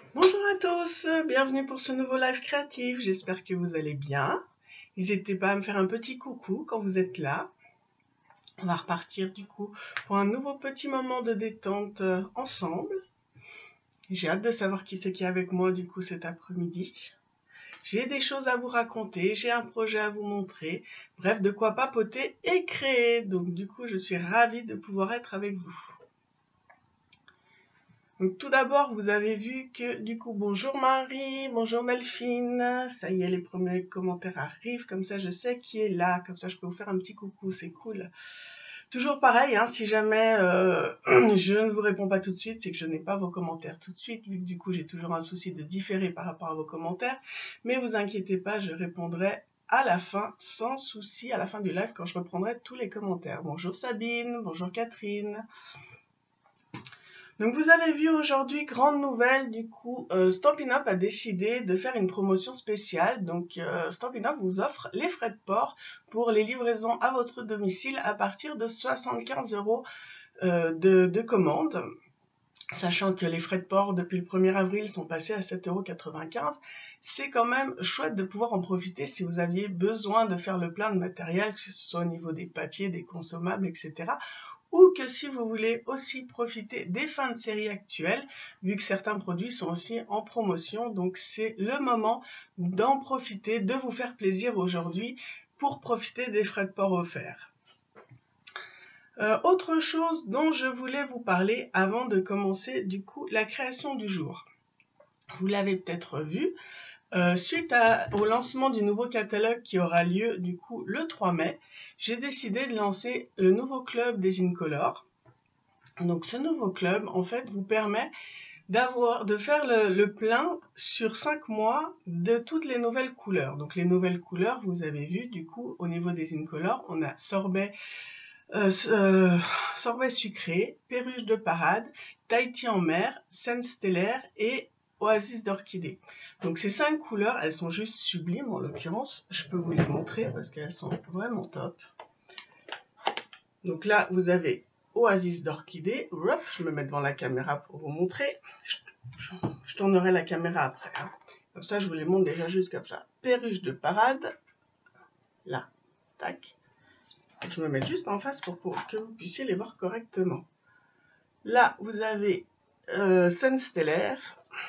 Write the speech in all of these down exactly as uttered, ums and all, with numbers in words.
Bonjour à tous, bienvenue pour ce nouveau live créatif, j'espère que vous allez bien. N'hésitez pas à me faire un petit coucou quand vous êtes là. On va repartir du coup pour un nouveau petit moment de détente ensemble. J'ai hâte de savoir qui c'est qui est avec moi du coup cet après-midi. J'ai des choses à vous raconter, j'ai un projet à vous montrer, bref de quoi papoter et créer. Donc du coup je suis ravie de pouvoir être avec vous. Donc tout d'abord, vous avez vu que du coup, bonjour Marie, bonjour Delphine, ça y est, les premiers commentaires arrivent, comme ça je sais qui est là, comme ça je peux vous faire un petit coucou, c'est cool. Toujours pareil, hein, si jamais euh, je ne vous réponds pas tout de suite, c'est que je n'ai pas vos commentaires tout de suite, vu que du coup j'ai toujours un souci de différer par rapport à vos commentaires, mais vous inquiétez pas, je répondrai à la fin, sans souci, à la fin du live, quand je reprendrai tous les commentaires. Bonjour Sabine, bonjour Catherine. Donc vous avez vu aujourd'hui, grande nouvelle, du coup, euh, Stampin' Up a décidé de faire une promotion spéciale. Donc euh, Stampin' Up vous offre les frais de port pour les livraisons à votre domicile à partir de soixante-quinze euros euh, de, de commande. Sachant que les frais de port depuis le premier avril sont passés à sept euros quatre-vingt-quinze, c'est quand même chouette de pouvoir en profiter si vous aviez besoin de faire le plein de matériel, que ce soit au niveau des papiers, des consommables, et cetera, ou que si vous voulez aussi profiter des fins de série actuelles, vu que certains produits sont aussi en promotion, donc c'est le moment d'en profiter, de vous faire plaisir aujourd'hui pour profiter des frais de port offerts. Euh, autre chose dont je voulais vous parler avant de commencer du coup la création du jour. Vous l'avez peut-être vu, euh, suite à, au lancement du nouveau catalogue qui aura lieu du coup le trois mai, j'ai décidé de lancer le nouveau club des Incolores. Donc ce nouveau club en fait vous permet d'avoir de faire le, le plein sur cinq mois de toutes les nouvelles couleurs. Donc les nouvelles couleurs, vous avez vu du coup au niveau des Incolores, on a sorbet Euh, euh, sorbet sucré, perruche de parade, Tahiti en mer, scène stellaire et oasis d'orchidée. Donc ces cinq couleurs, elles sont juste sublimes en l'occurrence. Je peux vous les montrer parce qu'elles sont vraiment top. Donc là, vous avez oasis d'orchidée. Je me mets devant la caméra pour vous montrer. Je, je, je tournerai la caméra après. Hein. Comme ça, je vous les montre déjà juste comme ça. Perruche de parade. Là, tac. Je me mets juste en face pour, pour que vous puissiez les voir correctement. Là, vous avez euh, scène stellaire,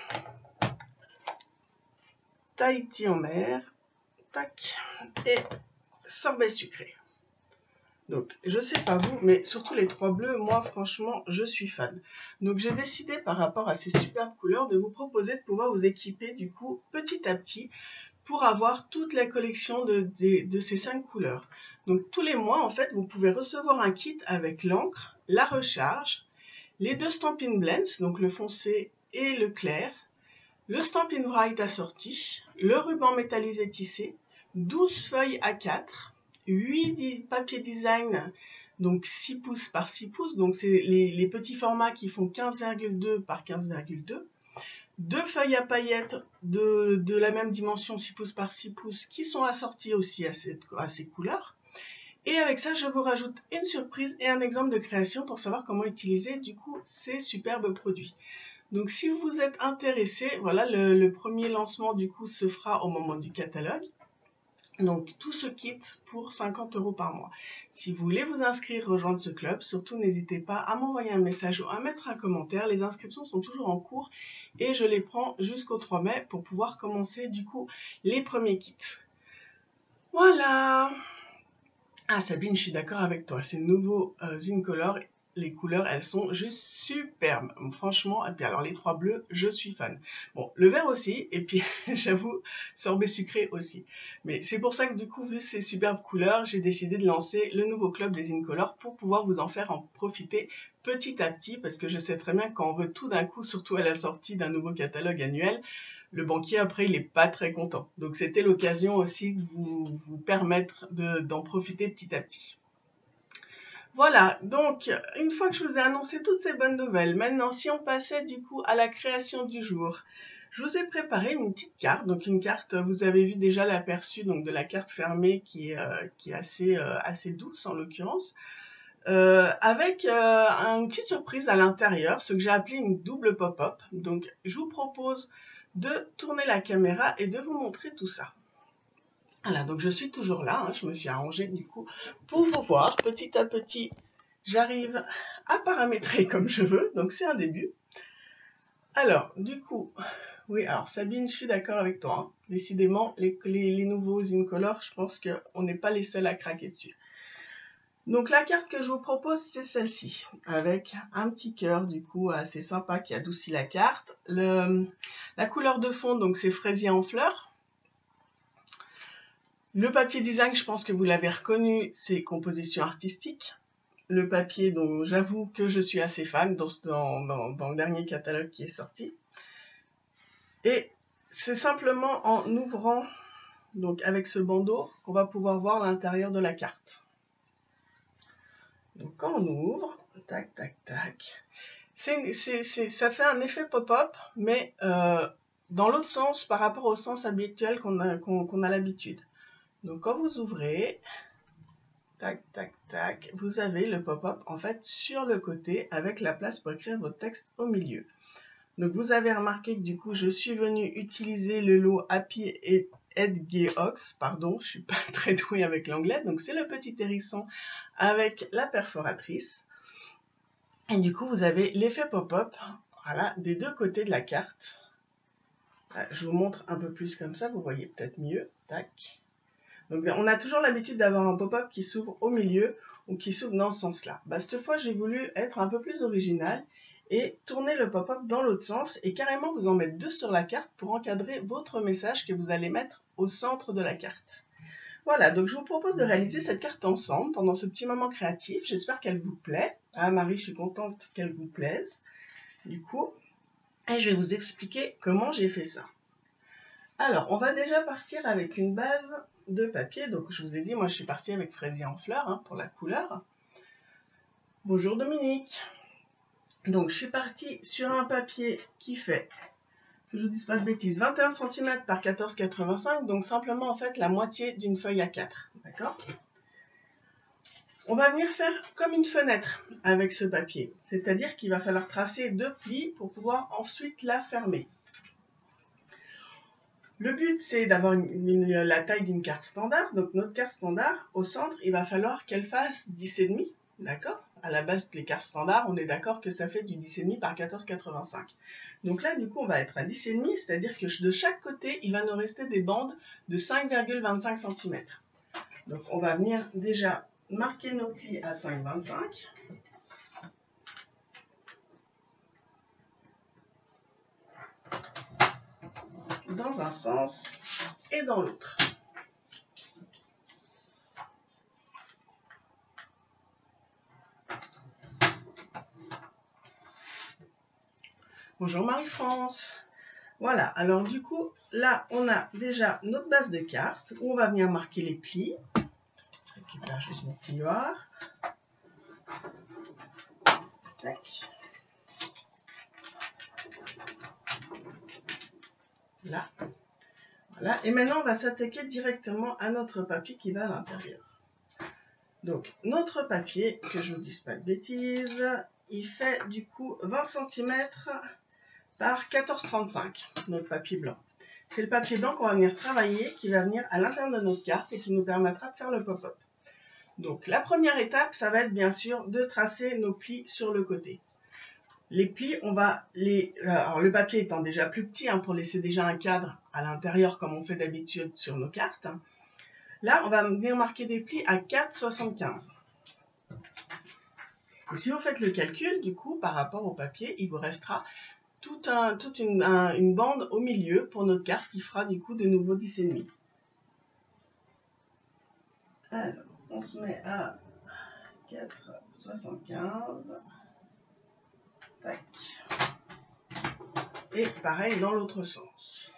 Tahiti en mer, tac, et sorbet sucré. Donc, je sais pas vous, mais surtout les trois bleus, moi, franchement, je suis fan. Donc, j'ai décidé, par rapport à ces superbes couleurs, de vous proposer de pouvoir vous équiper, du coup, petit à petit, pour avoir toute la collection de, de, de ces cinq couleurs. Donc, tous les mois, en fait, vous pouvez recevoir un kit avec l'encre, la recharge, les deux Stampin' Blends, donc le foncé et le clair, le Stampin' Write assorti, le ruban métallisé tissé, douze feuilles A quatre, huit papiers design, donc six pouces par six pouces, donc c'est les, les petits formats qui font quinze virgule deux par quinze virgule deux, deux feuilles à paillettes de, de la même dimension six pouces par six pouces qui sont assorties aussi à, cette, à ces couleurs. Et avec ça, je vous rajoute une surprise et un exemple de création pour savoir comment utiliser du coup ces superbes produits. Donc si vous êtes intéressé, voilà, le, le premier lancement du coup se fera au moment du catalogue. Donc tout ce kit pour cinquante euros par mois. Si vous voulez vous inscrire, rejoindre ce club, surtout n'hésitez pas à m'envoyer un message ou à mettre un commentaire. Les inscriptions sont toujours en cours et je les prends jusqu'au trois mai pour pouvoir commencer du coup les premiers kits. Voilà. Ah Sabine, je suis d'accord avec toi, ces nouveaux euh, Incolores, les couleurs, elles sont juste superbes, franchement. Et puis alors les trois bleus, je suis fan. Bon, le vert aussi, et puis j'avoue, sorbet sucré aussi. Mais c'est pour ça que du coup, vu ces superbes couleurs, j'ai décidé de lancer le nouveau club des Incolores pour pouvoir vous en faire en profiter petit à petit, parce que je sais très bien que quand on veut tout d'un coup, surtout à la sortie d'un nouveau catalogue annuel, le banquier après il n'est pas très content. Donc c'était l'occasion aussi de vous, vous permettre d'en profiter petit à petit. Voilà, donc une fois que je vous ai annoncé toutes ces bonnes nouvelles, maintenant si on passait du coup à la création du jour, je vous ai préparé une petite carte. Donc une carte, vous avez vu déjà l'aperçu donc de la carte fermée qui est, euh, qui est assez, euh, assez douce en l'occurrence. euh, avec euh, une petite surprise à l'intérieur, ce que j'ai appelé une double pop-up. Donc je vous propose de tourner la caméra et de vous montrer tout ça. Voilà, donc je suis toujours là, hein, je me suis arrangée du coup pour vous voir. Petit à petit, j'arrive à paramétrer comme je veux, donc c'est un début. Alors, du coup, oui, alors Sabine, je suis d'accord avec toi. Hein. Décidément, les, les, les nouveaux Incolor, je pense qu'on n'est pas les seuls à craquer dessus. Donc la carte que je vous propose, c'est celle-ci, avec un petit cœur du coup assez sympa qui adoucit la carte. Le, la couleur de fond, donc c'est fraisier en fleurs. Le papier design, je pense que vous l'avez reconnu, c'est composition artistique. Le papier dont j'avoue que je suis assez fan dans, dans, dans, dans le dernier catalogue qui est sorti. Et c'est simplement en ouvrant, donc avec ce bandeau, qu'on va pouvoir voir l'intérieur de la carte. Donc quand on ouvre, tac, tac, tac, c'est, c'est, c'est, ça fait un effet pop-up, mais euh, dans l'autre sens par rapport au sens habituel qu'on a, qu'on, qu'on a l'habitude. Donc quand vous ouvrez, tac, tac, tac, vous avez le pop-up en fait sur le côté avec la place pour écrire votre texte au milieu. Donc vous avez remarqué que du coup je suis venue utiliser le lot Happy Hedgehog, pardon, je suis pas très douée avec l'anglais, donc c'est le petit hérisson avec la perforatrice. Et du coup vous avez l'effet pop-up, voilà, des deux côtés de la carte. Là, je vous montre un peu plus comme ça, vous voyez peut-être mieux, tac. Donc, on a toujours l'habitude d'avoir un pop-up qui s'ouvre au milieu ou qui s'ouvre dans ce sens-là. Bah, cette fois, j'ai voulu être un peu plus original et tourner le pop-up dans l'autre sens et carrément vous en mettre deux sur la carte pour encadrer votre message que vous allez mettre au centre de la carte. Voilà, donc je vous propose de réaliser cette carte ensemble pendant ce petit moment créatif. J'espère qu'elle vous plaît. Ah Marie, je suis contente qu'elle vous plaise. Du coup, et je vais vous expliquer comment j'ai fait ça. Alors, on va déjà partir avec une base de papier. Donc, je vous ai dit, moi, je suis partie avec fraisier en fleurs hein, pour la couleur. Bonjour Dominique. Donc, je suis partie sur un papier qui fait, que je vous dise pas de bêtises, vingt et un centimètres par quatorze virgule quatre-vingt-cinq. Donc, simplement, en fait, la moitié d'une feuille à quatre. D'accord ? On va venir faire comme une fenêtre avec ce papier. C'est-à-dire qu'il va falloir tracer deux plis pour pouvoir ensuite la fermer. Le but, c'est d'avoir la taille d'une carte standard. Donc, notre carte standard, au centre, il va falloir qu'elle fasse dix virgule cinq. D'accord ? À la base, les cartes standards, on est d'accord que ça fait du dix virgule cinq par quatorze virgule quatre-vingt-cinq. Donc là, du coup, on va être à dix virgule cinq, c'est-à-dire que de chaque côté, il va nous rester des bandes de cinq virgule vingt-cinq centimètres. Donc, on va venir déjà marquer nos plis à cinq virgule vingt-cinq. Dans un sens et dans l'autre. Bonjour Marie-France. Voilà, alors du coup, là, on a déjà notre base de carte où on va venir marquer les plis. Je récupère juste mon plioir. Tac. Là. Voilà, et maintenant, on va s'attaquer directement à notre papier qui va à l'intérieur. Donc, notre papier, que je ne vous dise pas de bêtises, il fait du coup vingt centimètres par quatorze virgule trente-cinq, notre papier blanc. C'est le papier blanc qu'on va venir travailler, qui va venir à l'intérieur de notre carte et qui nous permettra de faire le pop-up. Donc, la première étape, ça va être bien sûr de tracer nos plis sur le côté. Les plis, on va les... Alors, le papier étant déjà plus petit, hein, pour laisser déjà un cadre à l'intérieur, comme on fait d'habitude sur nos cartes. Là, on va venir marquer des plis à quatre virgule soixante-quinze. Et si vous faites le calcul, du coup, par rapport au papier, il vous restera toute, un, toute une, un, une bande au milieu pour notre carte qui fera du coup de nouveau dix virgule cinq. Alors, on se met à quatre virgule soixante-quinze. Tac. Et pareil dans l'autre sens.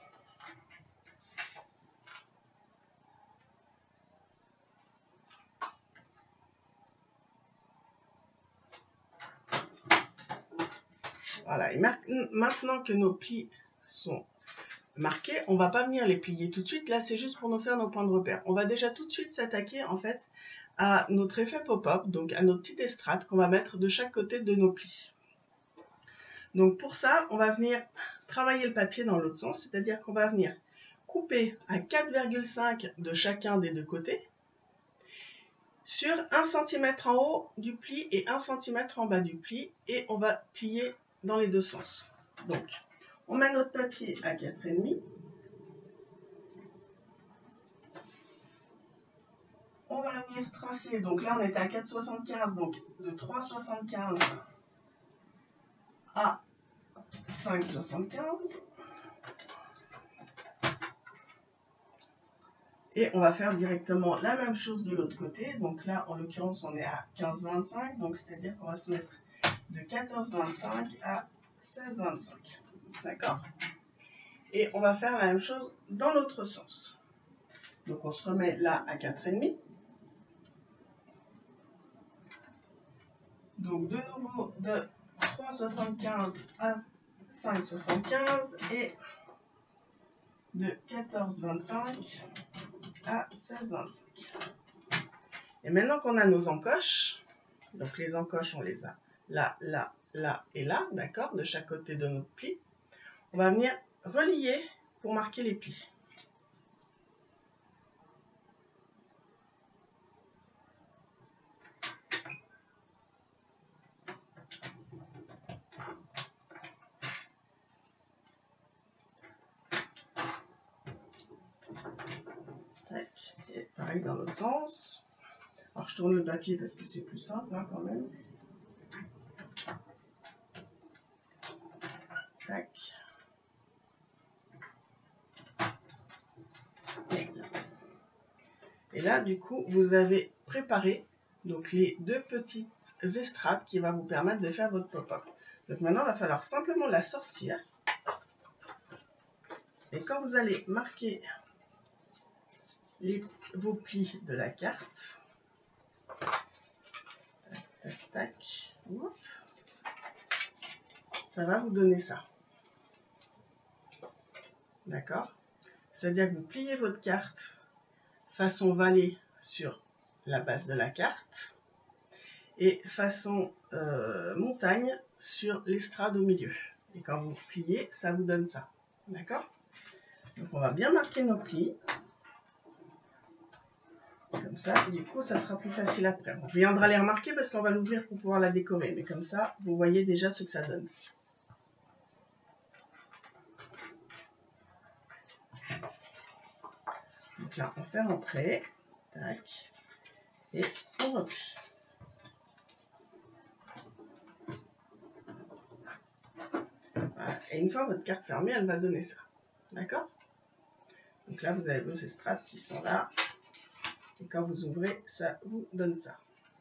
Voilà, et maintenant que nos plis sont marqués, on ne va pas venir les plier tout de suite. Là, c'est juste pour nous faire nos points de repère. On va déjà tout de suite s'attaquer en fait à notre effet pop-up, donc à notre petite estrade qu'on va mettre de chaque côté de nos plis. Donc pour ça, on va venir travailler le papier dans l'autre sens, c'est-à-dire qu'on va venir couper à quatre virgule cinq de chacun des deux côtés sur un centimètre en haut du pli et un centimètre en bas du pli, et on va plier dans les deux sens. Donc, on met notre papier à quatre virgule cinq. On va venir tracer, donc là on était à quatre virgule soixante-quinze, donc de trois virgule soixante-quinze à cinq virgule soixante-quinze. Et on va faire directement la même chose de l'autre côté. Donc là, en l'occurrence, on est à quinze virgule vingt-cinq. Donc c'est-à-dire qu'on va se mettre de quatorze virgule vingt-cinq à seize virgule vingt-cinq. D'accord? Et on va faire la même chose dans l'autre sens. Donc on se remet là à quatre virgule cinq. Donc de nouveau de trois virgule soixante-quinze à cinq virgule soixante-quinze et de quatorze virgule vingt-cinq à seize virgule vingt-cinq. Et maintenant qu'on a nos encoches, donc les encoches on les a là, là, là et là, d'accord, de chaque côté de notre pli, on va venir relier pour marquer les plis. Tac. Et pareil dans l'autre sens. Alors je tourne le papier parce que c'est plus simple hein, quand même. Tac. Et là. Et là, du coup, vous avez préparé donc les deux petites estrades qui vont vous permettre de faire votre pop-up. Donc maintenant, il va falloir simplement la sortir. Et quand vous allez marquer les, vos plis de la carte, tac, tac, tac, ouf, ça va vous donner ça. D'accord? C'est-à-dire que vous pliez votre carte façon vallée sur la base de la carte et façon euh, montagne sur l'estrade au milieu. Et quand vous pliez, ça vous donne ça. D'accord? Donc on va bien marquer nos plis. Comme ça, du coup, ça sera plus facile après. On viendra les remarquer parce qu'on va l'ouvrir pour pouvoir la décorer. Mais comme ça, vous voyez déjà ce que ça donne. Donc là, on fait rentrer. Tac. Et on replie. Voilà. Et une fois votre carte fermée, elle va donner ça. D'accord? Donc là, vous avez vos estrades qui sont là. Et quand vous ouvrez, ça vous donne ça.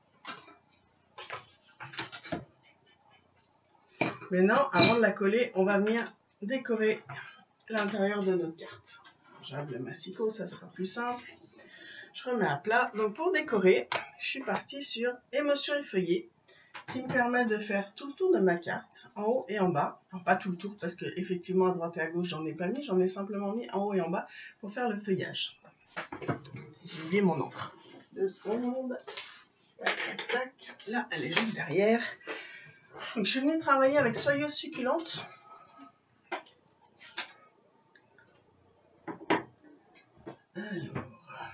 Maintenant, avant de la coller, on va venir décorer l'intérieur de notre carte. J'enlève le massicot, ça sera plus simple. Je remets à plat. Donc pour décorer, je suis partie sur émotion effeuillée, qui me permet de faire tout le tour de ma carte, en haut et en bas. Alors pas tout le tour, parce que effectivement à droite et à gauche, j'en ai pas mis, j'en ai simplement mis en haut et en bas pour faire le feuillage. J'ai oublié mon encre. Deux secondes. Tac, tac, tac. Là, elle est juste derrière. Donc, je suis venue travailler avec Soyeuse Succulente. Alors,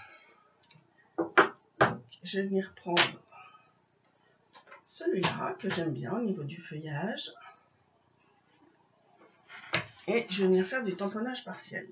donc, je vais venir prendre celui-là que j'aime bien au niveau du feuillage. Et je vais venir faire du tamponnage partiel.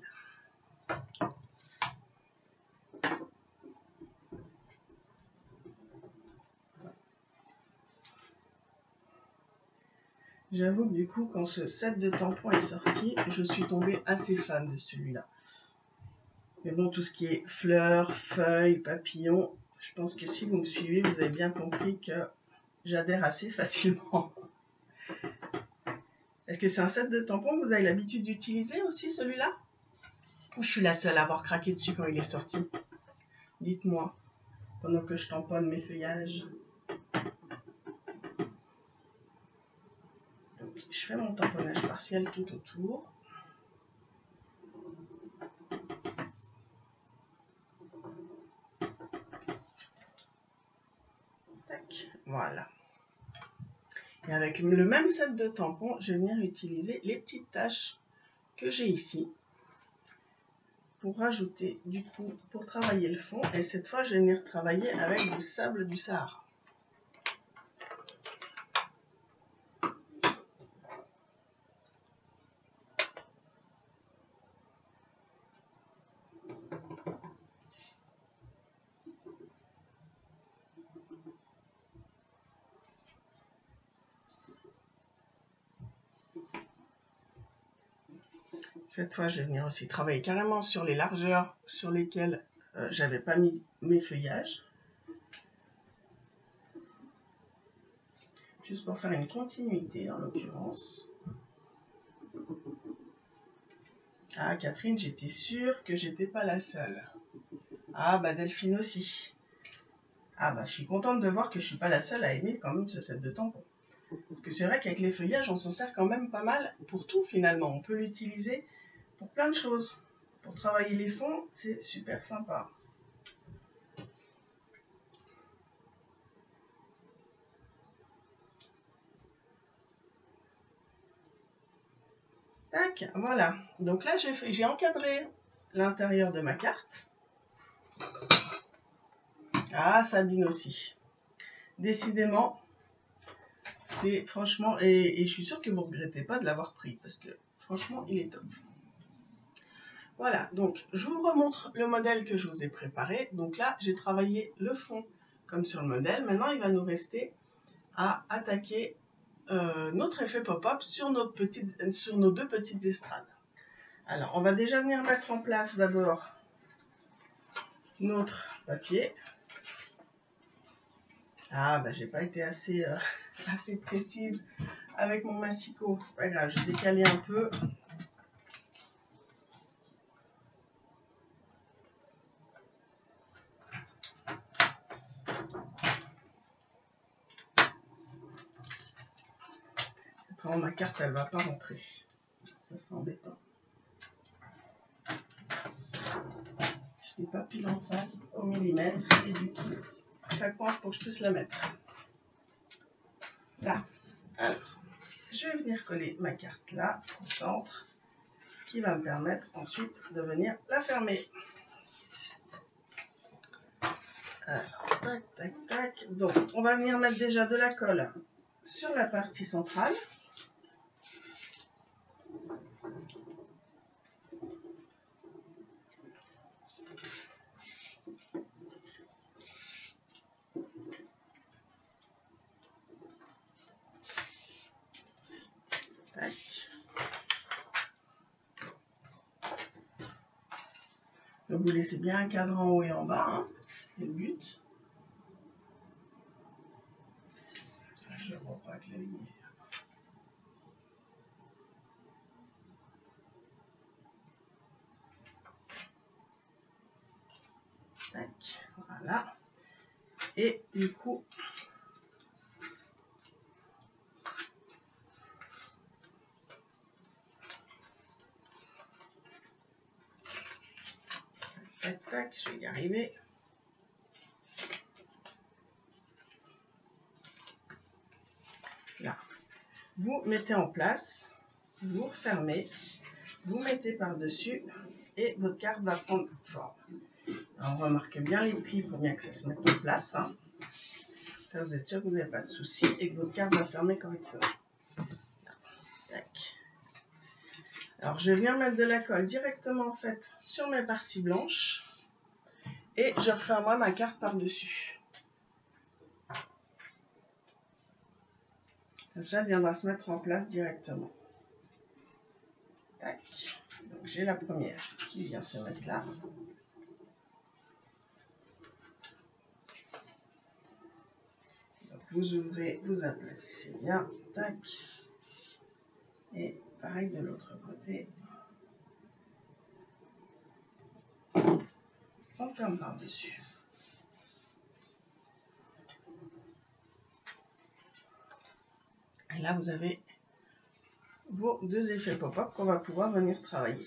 J'avoue que du coup, quand ce set de tampons est sorti, je suis tombée assez fan de celui-là. Mais bon, tout ce qui est fleurs, feuilles, papillons, je pense que si vous me suivez, vous avez bien compris que j'adhère assez facilement. Est-ce que c'est un set de tampons que vous avez l'habitude d'utiliser aussi, celui-là? Ou je suis la seule à avoir craqué dessus quand il est sorti? Dites-moi, pendant que je tamponne mes feuillages. Donc, je fais mon tamponnage partiel tout autour. Et avec le même set de tampons, je vais venir utiliser les petites taches que j'ai ici pour rajouter du coup, pour travailler le fond. Et cette fois, je vais venir travailler avec du sable du Sahara. Cette fois, je vais venir aussi travailler carrément sur les largeurs sur lesquelles euh, j'avais pas mis mes feuillages. Juste pour faire une continuité en l'occurrence. Ah, Catherine, j'étais sûre que j'étais pas la seule. Ah, bah Delphine aussi. Ah, bah je suis contente de voir que je suis pas la seule à aimer quand même ce set de tampons. Parce que c'est vrai qu'avec les feuillages, on s'en sert quand même pas mal pour tout finalement. On peut l'utiliser pour plein de choses. Pour travailler les fonds, c'est super sympa. Tac, voilà. Donc là, j'ai fait, j'ai encadré l'intérieur de ma carte. Ah, Sabine aussi. Décidément, c'est franchement... Et, et je suis sûre que vous ne regrettez pas de l'avoir pris, parce que franchement, il est top. Voilà, donc je vous remontre le modèle que je vous ai préparé. Donc là, j'ai travaillé le fond comme sur le modèle. Maintenant, il va nous rester à attaquer euh, notre effet pop-up sur, sur nos deux petites estrades. Alors, on va déjà venir mettre en place d'abord notre papier. Ah, bah j'ai pas été assez, euh, assez précise avec mon massicot. C'est pas grave, j'ai décalé un peu. Autrement, ma carte, elle va pas rentrer. Ça, c'est embêtant. Je n'ai pas pile en face au millimètre et du coup, ça coince pour que je puisse la mettre. Là. Alors, je vais venir coller ma carte là, au centre, qui va me permettre ensuite de venir la fermer. Alors, tac, tac, tac. Donc, on va venir mettre déjà de la colle sur la partie centrale. Tac. Donc, vous laissez bien un cadre en haut et en bas, hein. C'est le but. Je rebraque la lumière. Tac, voilà. Et du coup, tac, tac, je vais y arriver. Là, vous mettez en place, vous refermez, vous mettez par-dessus et votre carte va prendre forme. Alors, on remarque bien les plis pour bien que ça se mette en place. Hein. Ça, vous êtes sûr que vous n'avez pas de souci et que votre carte va fermer correctement. Tac. Alors, je viens mettre de la colle directement en fait sur mes parties blanches et je referme moi ma carte par-dessus. Comme ça, elle viendra se mettre en place directement. Tac. Donc, j'ai la première qui vient se mettre là. Donc, vous ouvrez, vous aplatissez bien. Tac. Et pareil de l'autre côté. On ferme par-dessus. Et là, vous avez vos deux effets pop-up qu'on va pouvoir venir travailler.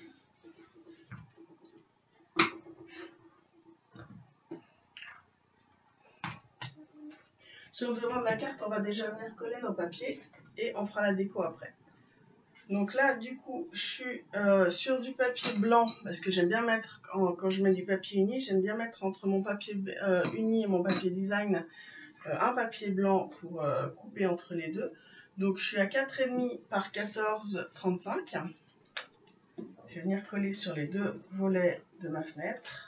Sur le devant de la carte, on va déjà venir coller nos papiers et on fera la déco après. Donc là, du coup, je suis euh, sur du papier blanc parce que j'aime bien mettre, quand, quand je mets du papier uni, j'aime bien mettre entre mon papier euh, uni et mon papier design euh, un papier blanc pour euh, couper entre les deux. Donc je suis à quatre virgule cinq par quatorze virgule trente-cinq. Je vais venir coller sur les deux volets de ma fenêtre.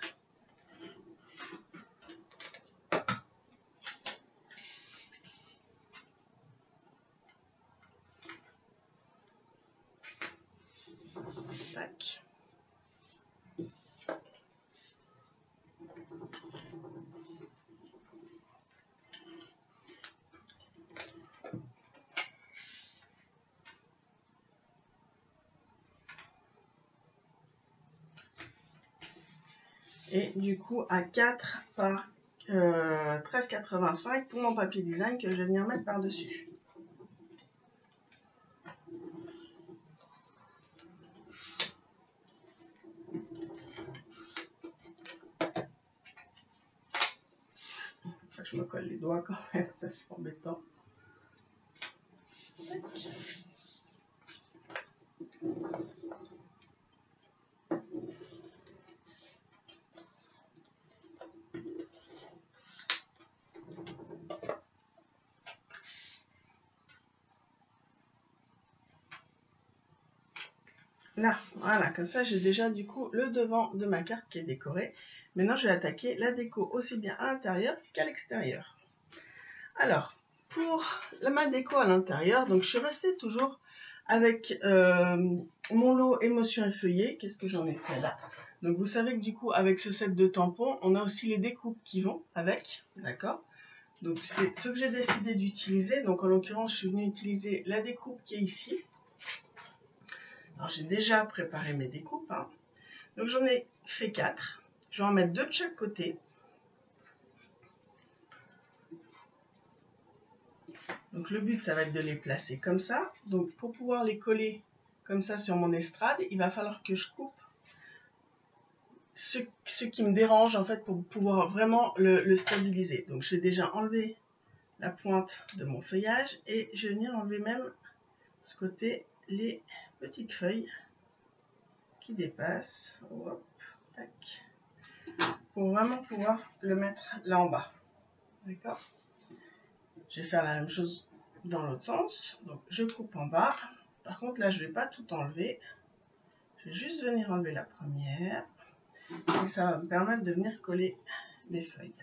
Tac. Et du coup à quatre par euh, treize virgule quatre-vingt-cinq pour mon papier design que je vais venir mettre par-dessus. Je me colle les doigts quand même, ça c'est embêtant. Tac. Là, voilà, comme ça j'ai déjà du coup le devant de ma carte qui est décorée. Maintenant je vais attaquer la déco aussi bien à l'intérieur qu'à l'extérieur. Alors, pour la ma déco à l'intérieur, donc je suis restée toujours avec euh, mon lot émotion et feuillet. Qu'est-ce que j'en ai fait là? Donc vous savez que du coup avec ce set de tampons, on a aussi les découpes qui vont avec, d'accord? Donc c'est ce que j'ai décidé d'utiliser. Donc en l'occurrence, je suis venue utiliser la découpe qui est ici. Alors j'ai déjà préparé mes découpes, hein. Donc j'en ai fait quatre. Je vais en mettre deux de chaque côté. Donc le but, ça va être de les placer comme ça. Donc pour pouvoir les coller comme ça sur mon estrade, il va falloir que je coupe ce, ce qui me dérange en fait pour pouvoir vraiment le, le stabiliser. Donc je vais déjà enlever la pointe de mon feuillage et je vais venir enlever même ce côté les petites feuilles qui dépassent. Hop, tac. Pour vraiment pouvoir le mettre là en bas. D'accord? Je vais faire la même chose dans l'autre sens. Donc je coupe en bas. Par contre là je ne vais pas tout enlever. Je vais juste venir enlever la première. Et ça va me permettre de venir coller mes feuilles.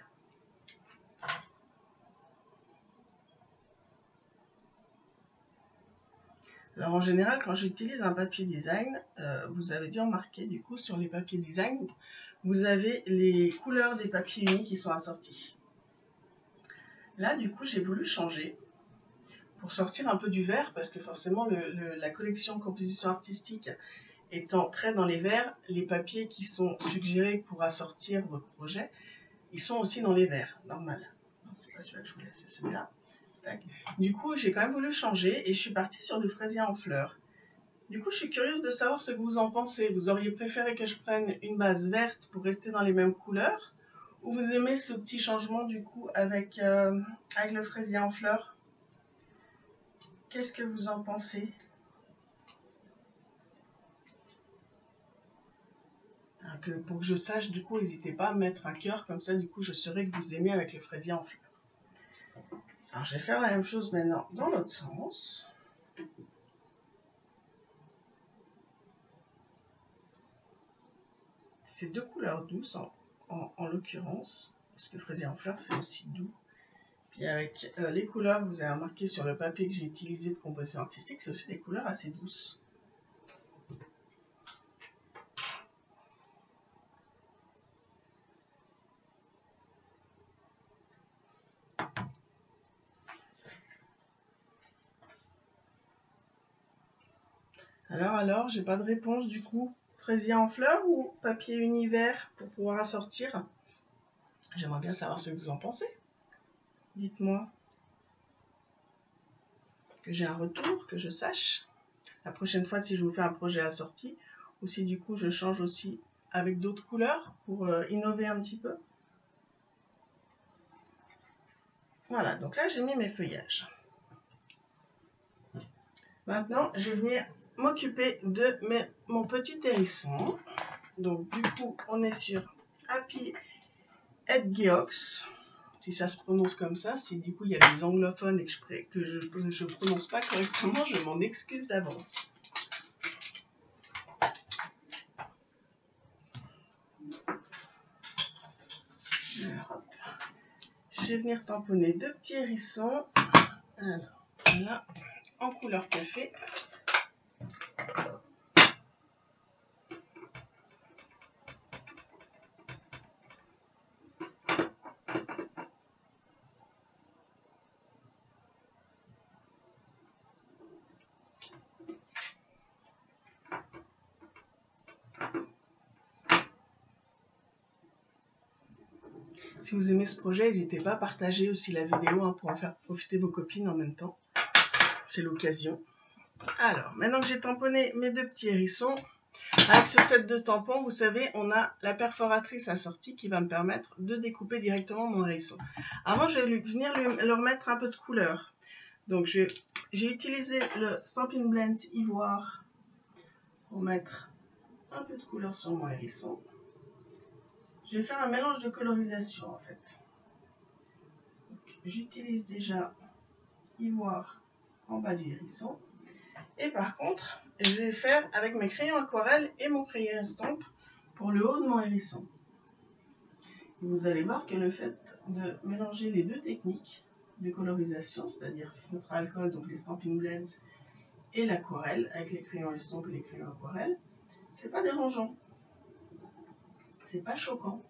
Alors en général, quand j'utilise un papier design, euh, vous avez dû remarquer du coup sur les papiers design, vous avez les couleurs des papiers unis qui sont assortis. Là du coup j'ai voulu changer pour sortir un peu du vert parce que forcément le, le, la collection composition artistique étant très dans les verts, les papiers qui sont suggérés pour assortir votre projet, ils sont aussi dans les verts, normal. Non, c'est pas celui-là que je voulais, c'est celui-là. Du coup, j'ai quand même voulu changer et je suis partie sur du fraisier en fleurs. Du coup, je suis curieuse de savoir ce que vous en pensez. Vous auriez préféré que je prenne une base verte pour rester dans les mêmes couleurs? Ou vous aimez ce petit changement du coup avec, euh, avec le fraisier en fleurs? Qu'est-ce que vous en pensez? Que, pour que je sache, du coup, n'hésitez pas à mettre un cœur, comme ça, du coup, je saurai que vous aimez avec le fraisier en fleurs. Alors, je vais faire la même chose maintenant dans l'autre sens. C'est deux couleurs douces, en, en, en l'occurrence, parce que le fraisier en fleurs, c'est aussi doux. Puis avec euh, les couleurs, vous avez remarqué sur le papier que j'ai utilisé de composition artistique, c'est aussi des couleurs assez douces. Alors, alors, j'ai pas de réponse du coup. Fraisier en fleurs ou papier univers pour pouvoir assortir? J'aimerais bien savoir ce que vous en pensez. Dites-moi. Que j'ai un retour, que je sache. La prochaine fois, si je vous fais un projet assorti, ou si du coup je change aussi avec d'autres couleurs pour euh, innover un petit peu. Voilà, donc là j'ai mis mes feuillages. Maintenant, je vais venir m'occuper de mes, mon petit hérisson. Donc du coup, on est sur Happy Hedgehogs, si ça se prononce comme ça. Si du coup il y a des anglophones et que je que je, je prononce pas correctement, je m'en excuse d'avance. Je vais venir tamponner deux petits hérissons. Alors, voilà, en couleur café. Si vous aimez ce projet, n'hésitez pas à partager aussi la vidéo hein, pour en faire profiter vos copines en même temps. C'est l'occasion. Alors, maintenant que j'ai tamponné mes deux petits hérissons, avec ce set de tampons, vous savez, on a la perforatrice assortie qui va me permettre de découper directement mon hérisson. Avant, je vais lui, venir lui, leur mettre un peu de couleur. Donc, j'ai utilisé le Stampin' Blends Ivoire pour mettre un peu de couleur sur mon hérisson. Je vais faire un mélange de colorisation en fait. J'utilise déjà Ivoire en bas du hérisson. Et par contre, je vais faire avec mes crayons aquarelle et mon crayon estompe pour le haut de mon hérisson. Et vous allez voir que le fait de mélanger les deux techniques de colorisation, c'est-à-dire feutre à alcool, donc les Stampin' Blends, et l'aquarelle, avec les crayons estompe et les crayons aquarelle, c'est pas dérangeant. C'est pas choquant.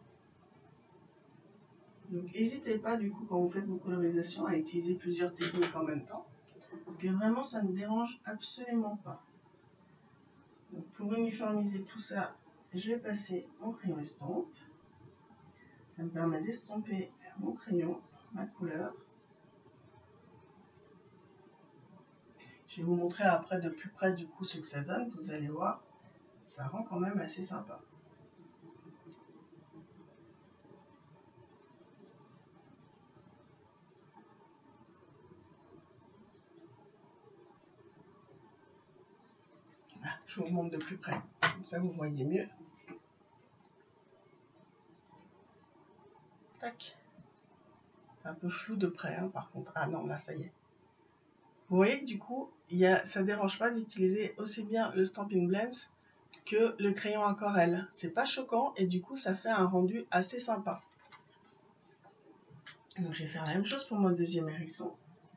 Donc n'hésitez pas du coup quand vous faites vos colorisations à utiliser plusieurs techniques en même temps. Parce que vraiment ça ne dérange absolument pas. Donc pour uniformiser tout ça, je vais passer mon crayon estompe. Ça me permet d'estomper mon crayon, ma couleur. Je vais vous montrer après de plus près du coup ce que ça donne. Vous allez voir, ça rend quand même assez sympa. Je vous montre de plus près, comme ça vous voyez mieux. Tac. C'est un peu flou de près, hein, par contre. Ah non, là, ça y est. Vous voyez que du coup, il y a, ça ne dérange pas d'utiliser aussi bien le Stampin' Blends que le crayon aquarelle. C'est pas choquant et du coup, ça fait un rendu assez sympa. Donc, je vais faire la même chose pour mon deuxième hérisson.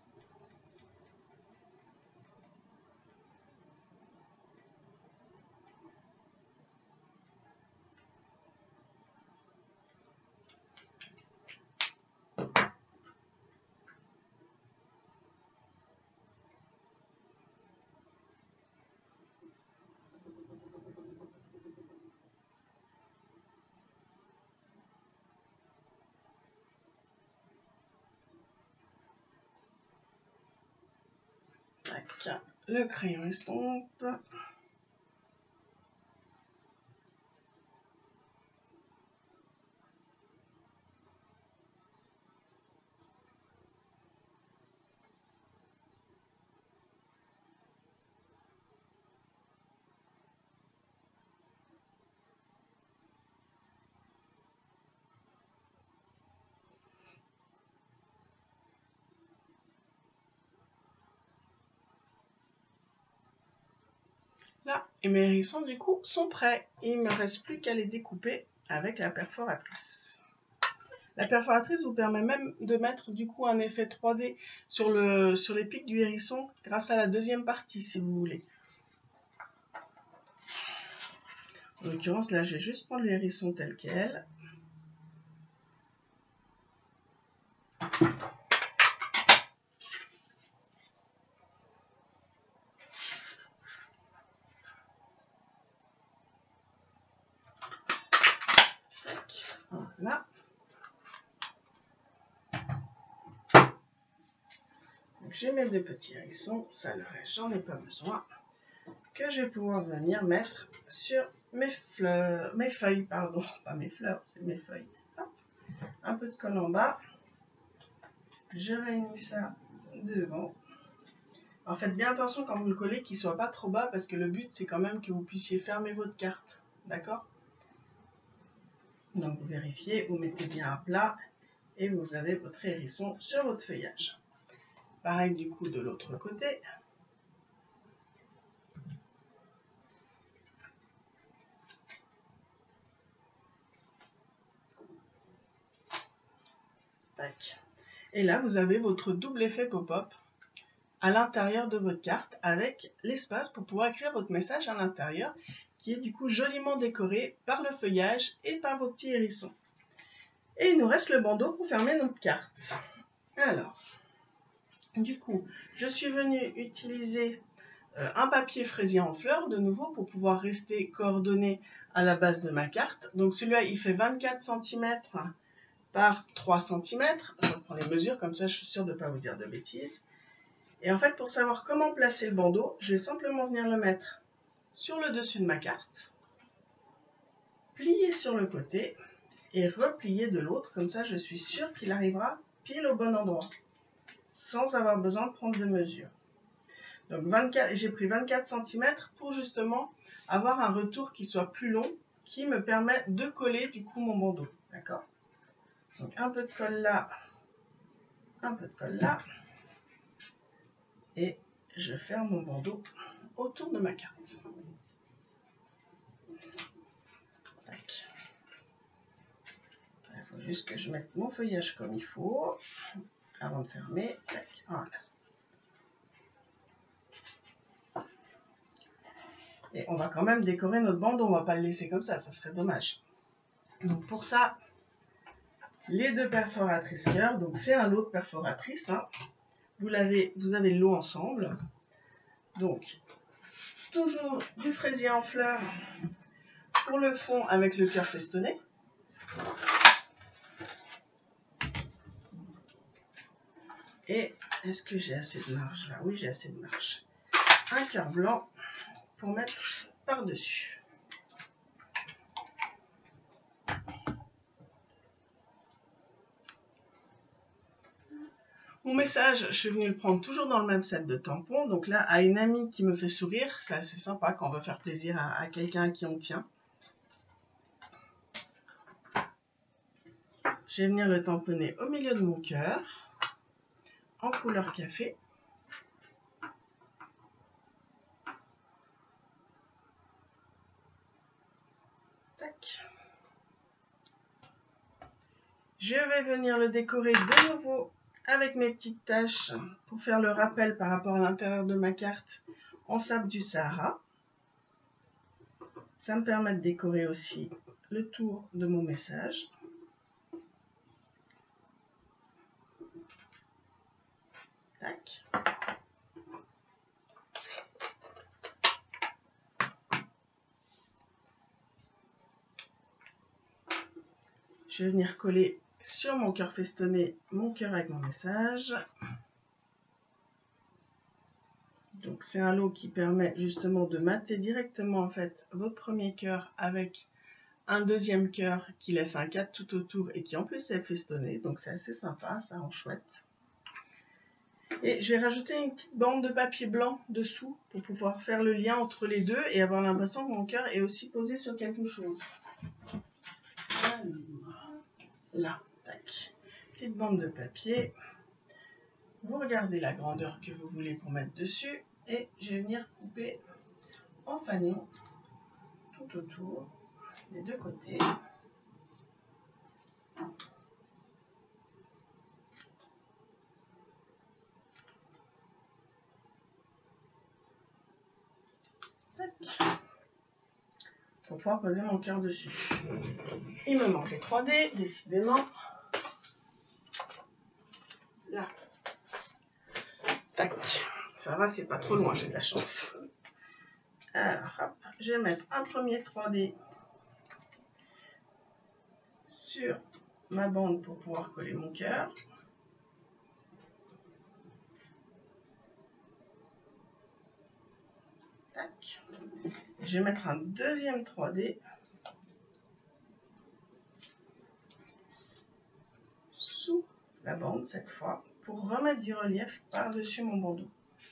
Tac, le crayon estompe. Là, et mes hérissons du coup sont prêts. Il ne me reste plus qu'à les découper avec la perforatrice. La perforatrice vous permet même de mettre du coup un effet trois D sur, le, sur les pics du hérisson grâce à la deuxième partie si vous voulez. En l'occurrence là je vais juste prendre le hérisson tel quel. Voilà. J'ai mes deux petits hérissons, ça le reste, j'en ai pas besoin, que je vais pouvoir venir mettre sur mes fleurs, mes feuilles, pardon, pas mes fleurs, c'est mes feuilles. Hop. Un peu de colle en bas. je réunis ça devant. En fait, bien attention quand vous le collez qu'il ne soit pas trop bas parce que le but c'est quand même que vous puissiez fermer votre carte. D'accord? Donc vous vérifiez, vous mettez bien à plat et vous avez votre hérisson sur votre feuillage. Pareil du coup de l'autre côté. Tac. Et là vous avez votre double effet pop-up à l'intérieur de votre carte avec l'espace pour pouvoir écrire votre message à l'intérieur qui est du coup joliment décoré par le feuillage et par vos petits hérissons. Et il nous reste le bandeau pour fermer notre carte. Alors, du coup, je suis venue utiliser euh, un papier fraisier en fleurs de nouveau pour pouvoir rester coordonné à la base de ma carte. Donc celui-là, il fait vingt-quatre centimètres par trois centimètres. Je prends les mesures, comme ça je suis sûre de ne pas vous dire de bêtises. Et en fait, pour savoir comment placer le bandeau, je vais simplement venir le mettre sur le dessus de ma carte, plier sur le côté et replier de l'autre. Comme ça, je suis sûre qu'il arrivera pile au bon endroit, sans avoir besoin de prendre de mesure. Donc, vingt-quatre, j'ai pris vingt-quatre centimètres pour justement avoir un retour qui soit plus long, qui me permet de coller du coup mon bandeau. D'accord? Donc, un peu de colle là, un peu de colle là. Et je ferme mon bandeau autour de ma carte. Tac. Il faut juste que je mette mon feuillage comme il faut avant de fermer. Tac. Voilà. Et on va quand même décorer notre bandeau, on va pas le laisser comme ça, ça serait dommage. Donc pour ça, les deux perforatrices cœur, donc c'est un lot de perforatrices. Hein. Vous, l'avez, vous avez le lot ensemble. Donc, toujours du fraisier en fleurs pour le fond avec le cœur festonné. Et est-ce que j'ai assez de marge là? Oui, j'ai assez de marge. Un cœur blanc pour mettre par-dessus. Mon message, je suis venue le prendre toujours dans le même set de tampons. Donc là, à une amie qui me fait sourire, c'est assez sympa quand on veut faire plaisir à, à quelqu'un à qui on tient. Je vais venir le tamponner au milieu de mon cœur, en couleur café. Tac. Je vais venir le décorer de nouveau avec mes petites taches pour faire le rappel par rapport à l'intérieur de ma carte en sable du Sahara. Ça me permet de décorer aussi le tour de mon message. Tac. Je vais venir coller sur mon cœur festonné mon cœur avec mon message. Donc c'est un lot qui permet justement de mater directement en fait votre premier cœur avec un deuxième cœur qui laisse un cadre tout autour et qui en plus est festonné. Donc c'est assez sympa, ça rend chouette. Et je vais rajouter une petite bande de papier blanc dessous pour pouvoir faire le lien entre les deux et avoir l'impression que mon cœur est aussi posé sur quelque chose. Alors, là, tac. Petite bande de papier. Vous regardez la grandeur que vous voulez pour mettre dessus et je vais venir couper en fanion tout autour des deux côtés. Pour pouvoir poser mon cœur dessus. Il me manque les trois D, décidément. Là. Tac. Ça va, c'est pas trop loin, j'ai de la chance. Alors, hop, je vais mettre un premier trois D sur ma bande pour pouvoir coller mon cœur. Tac. Je vais mettre un deuxième trois D sous la bande cette fois pour remettre du relief par-dessus mon bandeau.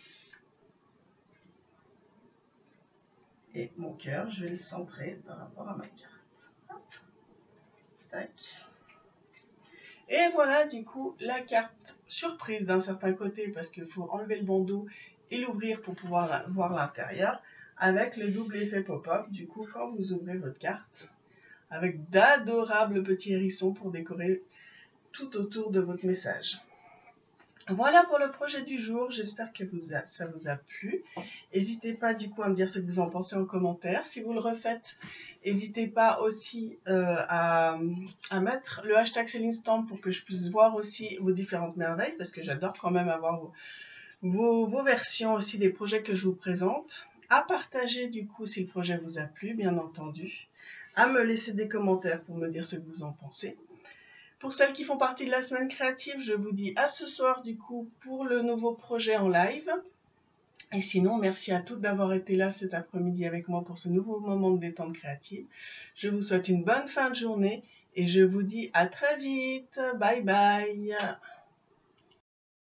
Et mon cœur, je vais le centrer par rapport à ma carte. Hop. Tac. Et voilà du coup la carte surprise d'un certain côté parce qu'il faut enlever le bandeau et l'ouvrir pour pouvoir voir l'intérieur avec le double effet pop-up. Du coup, quand vous ouvrez votre carte, avec d'adorables petits hérissons pour décorer tout autour de votre message. Voilà pour le projet du jour, j'espère que vous a, ça vous a plu. N'hésitez pas du coup à me dire ce que vous en pensez en commentaire. Si vous le refaites, n'hésitez pas aussi euh, à, à mettre le hashtag Céline Stamp pour que je puisse voir aussi vos différentes merveilles, parce que j'adore quand même avoir vos, vos, vos versions aussi des projets que je vous présente. À partager du coup si le projet vous a plu, bien entendu. À me laisser des commentaires pour me dire ce que vous en pensez. Pour celles qui font partie de la semaine créative, je vous dis à ce soir du coup pour le nouveau projet en live. Et sinon, merci à toutes d'avoir été là cet après-midi avec moi pour ce nouveau moment de détente créative. Je vous souhaite une bonne fin de journée et je vous dis à très vite. Bye bye.